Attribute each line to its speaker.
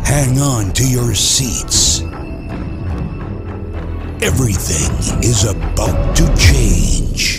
Speaker 1: Hang on to your seats. Everything is about to change.